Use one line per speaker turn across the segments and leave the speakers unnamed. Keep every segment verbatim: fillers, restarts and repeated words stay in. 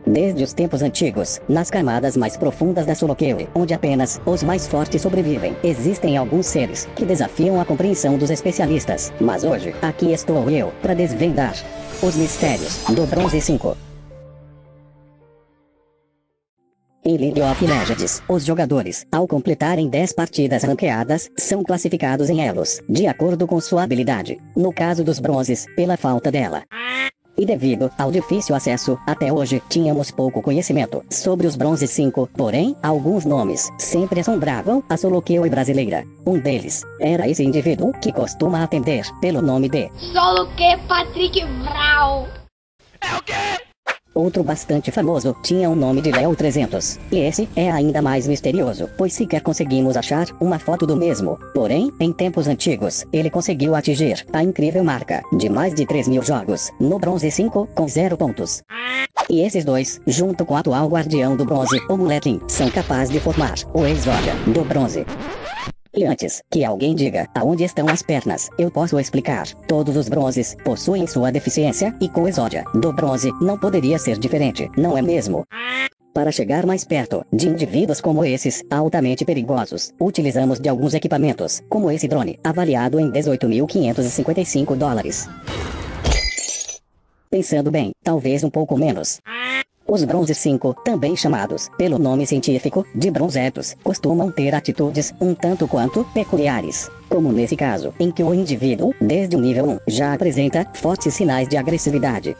Desde os tempos antigos, nas camadas mais profundas da Solokewi, onde apenas os mais fortes sobrevivem, existem alguns seres que desafiam a compreensão dos especialistas. Mas hoje, aqui estou eu, para desvendar os mistérios do Bronze cinco. Em League of Legends, os jogadores, ao completarem dez partidas ranqueadas, são classificados em elos, de acordo com sua habilidade. No caso dos bronzes, pela falta dela. E devido ao difícil acesso, até hoje, tínhamos pouco conhecimento sobre os bronze cinco, porém, alguns nomes sempre assombravam a Solokewi brasileira. Um deles era esse indivíduo que costuma atender pelo nome de
Solokewi Patrick Vral.
É o quê?
Outro bastante famoso tinha o nome de Léo trezentos. E esse é ainda mais misterioso, pois sequer conseguimos achar uma foto do mesmo. Porém, em tempos antigos, ele conseguiu atingir a incrível marca de mais de três mil jogos no Bronze cinco com zero pontos. E esses dois, junto com o atual guardião do Bronze, o Molequim, são capazes de formar o Exódia do Bronze. E antes que alguém diga aonde estão as pernas, eu posso explicar. Todos os bronzes possuem sua deficiência, e com o Exódia do Bronze não poderia ser diferente, não é mesmo? Para chegar mais perto de indivíduos como esses, altamente perigosos, utilizamos de alguns equipamentos, como esse drone, avaliado em dezoito mil quinhentos e cinquenta e cinco dólares. Pensando bem, talvez um pouco menos. Os Bronze cinco, também chamados pelo nome científico de bronzetos, costumam ter atitudes um tanto quanto peculiares, como nesse caso, em que o indivíduo, desde o nível um, já apresenta fortes sinais de agressividade.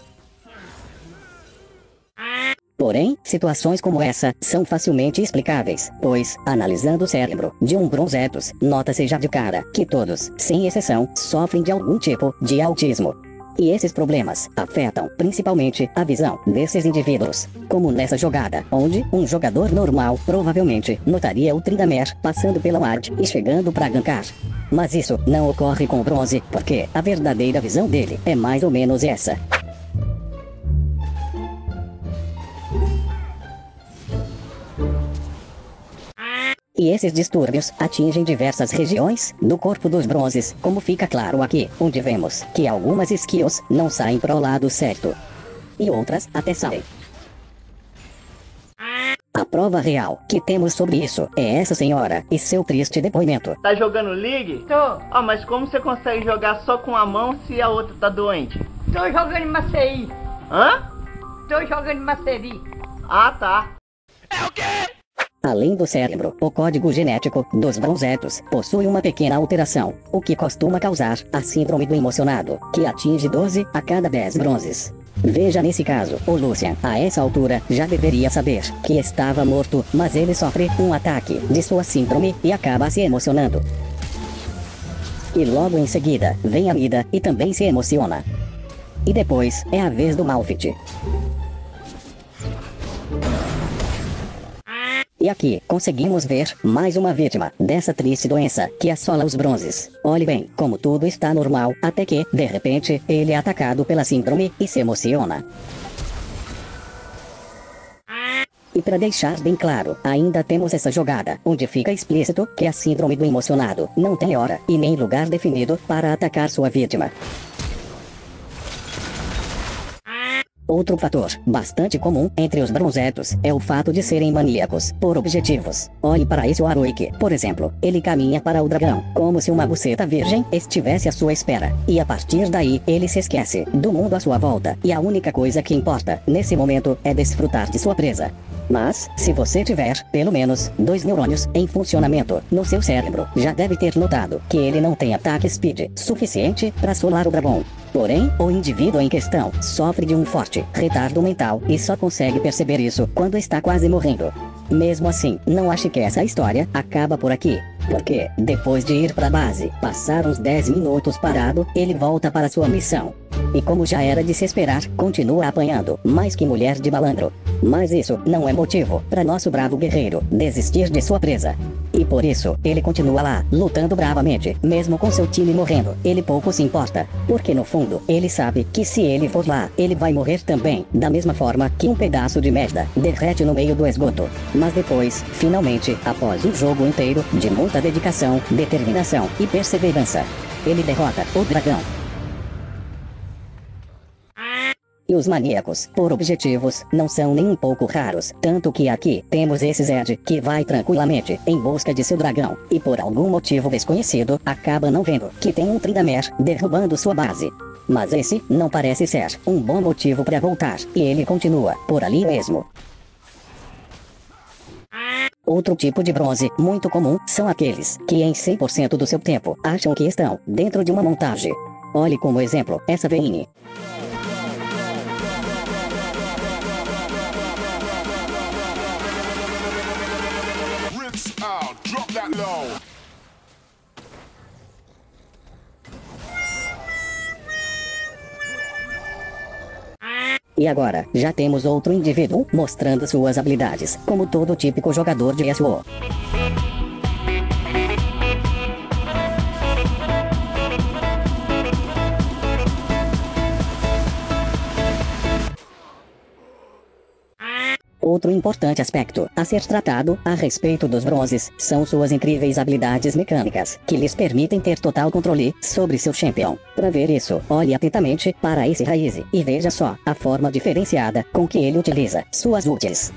Porém, situações como essa são facilmente explicáveis, pois, analisando o cérebro de um bronzetos, nota-se já de cara que todos, sem exceção, sofrem de algum tipo de autismo. E esses problemas afetam principalmente a visão desses indivíduos, como nessa jogada, onde um jogador normal provavelmente notaria o Tryndamere passando pela ward e chegando para gankar. Mas isso não ocorre com o bronze, porque a verdadeira visão dele é mais ou menos essa. E esses distúrbios atingem diversas regiões do corpo dos bronzes, como fica claro aqui, onde vemos que algumas skills não saem para o lado certo, e outras até saem. A prova real que temos sobre isso é essa senhora e seu triste depoimento.
Tá jogando League?
Tô.
Ah, mas como você consegue jogar só com a mão se a outra tá doente?
Tô jogando Maceri.
Hã?
Tô jogando Maceri.
Ah, tá. É o quê?
Além do cérebro, o código genético dos bronzetos possui uma pequena alteração, o que costuma causar a síndrome do emocionado, que atinge doze a cada dez bronzes. Veja nesse caso, o Lucian, a essa altura, já deveria saber que estava morto, mas ele sofre um ataque de sua síndrome e acaba se emocionando. E logo em seguida, vem a Mida e também se emociona. E depois, é a vez do Malphite. E aqui, conseguimos ver mais uma vítima dessa triste doença que assola os bronzes. Olhe bem, como tudo está normal, até que, de repente, ele é atacado pela síndrome e se emociona. E para deixar bem claro, ainda temos essa jogada, onde fica explícito que a síndrome do emocionado não tem hora e nem lugar definido para atacar sua vítima. Outro fator, bastante comum entre os bronzetos, é o fato de serem maníacos por objetivos. Olhe para esse Warwick, por exemplo. Ele caminha para o dragão, como se uma buceta virgem estivesse à sua espera. E a partir daí, ele se esquece do mundo à sua volta. E a única coisa que importa, nesse momento, é desfrutar de sua presa. Mas, se você tiver, pelo menos, dois neurônios em funcionamento no seu cérebro, já deve ter notado que ele não tem ataque speed suficiente para assolar o dragão. Porém, o indivíduo em questão sofre de um forte retardo mental e só consegue perceber isso quando está quase morrendo. Mesmo assim, não ache que essa história acaba por aqui. Porque, depois de ir para a base, passar uns dez minutos parado, ele volta para sua missão. E como já era de se esperar, continua apanhando, mais que mulher de malandro. Mas isso não é motivo para nosso bravo guerreiro desistir de sua presa. E por isso, ele continua lá, lutando bravamente, mesmo com seu time morrendo. Ele pouco se importa, porque no fundo, ele sabe que se ele for lá, ele vai morrer também, da mesma forma que um pedaço de merda derrete no meio do esgoto. Mas depois, finalmente, após um jogo inteiro de muita dedicação, determinação e perseverança, ele derrota o dragão. E os maníacos, por objetivos, não são nem um pouco raros, tanto que aqui temos esse Zed, que vai tranquilamente em busca de seu dragão, e por algum motivo desconhecido, acaba não vendo que tem um Tryndamere derrubando sua base. Mas esse não parece ser um bom motivo para voltar, e ele continua por ali mesmo. Outro tipo de bronze muito comum são aqueles que em cem por cento do seu tempo acham que estão dentro de uma montagem. Olhe como exemplo essa Vayne. E agora, já temos outro indivíduo mostrando suas habilidades, como todo típico jogador de S W O. Outro importante aspecto a ser tratado a respeito dos bronzes são suas incríveis habilidades mecânicas, que lhes permitem ter total controle sobre seu champion. Para ver isso, olhe atentamente para esse Raze e veja só a forma diferenciada com que ele utiliza suas ultis.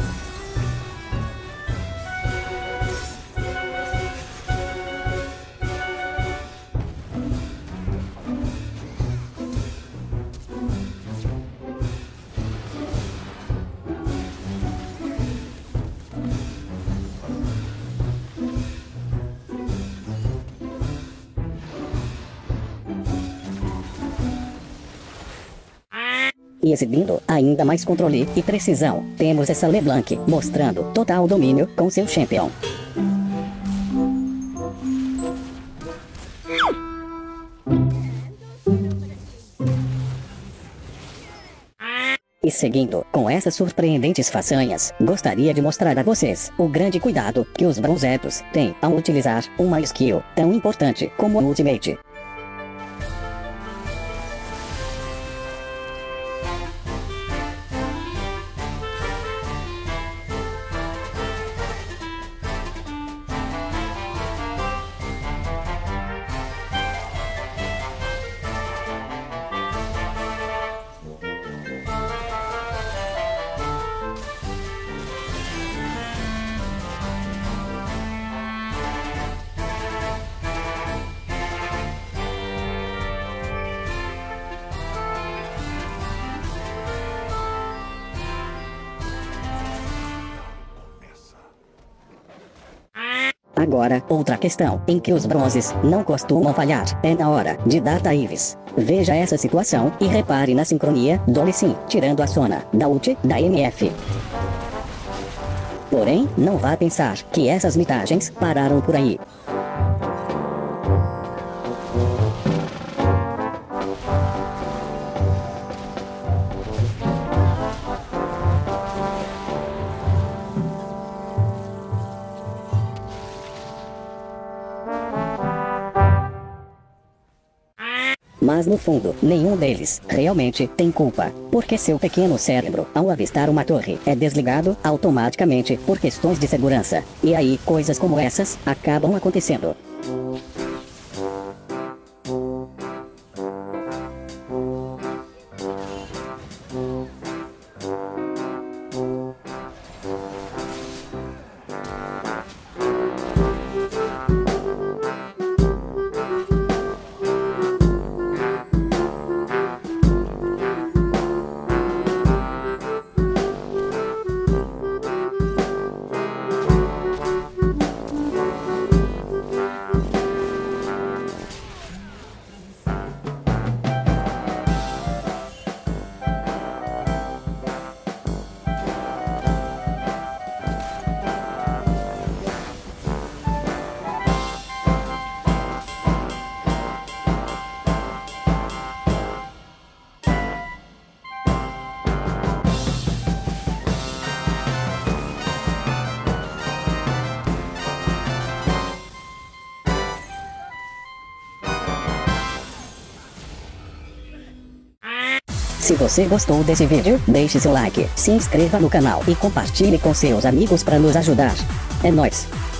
E exibindo ainda mais controle e precisão, temos essa LeBlanc mostrando total domínio com seu champion. E seguindo com essas surpreendentes façanhas, gostaria de mostrar a vocês o grande cuidado que os bronzetos têm ao utilizar uma skill tão importante como o Ultimate. Agora, outra questão em que os bronzes não costumam falhar é na hora de dar dives. Veja essa situação e repare na sincronia do Lee Sin, tirando a Sona da ult da M F. Porém, não vá pensar que essas mitagens pararam por aí. Mas no fundo, nenhum deles realmente tem culpa, porque seu pequeno cérebro, ao avistar uma torre, é desligado automaticamente por questões de segurança. E aí, coisas como essas acabam acontecendo. Se você gostou desse vídeo, deixe seu like, se inscreva no canal e compartilhe com seus amigos para nos ajudar. É nóis!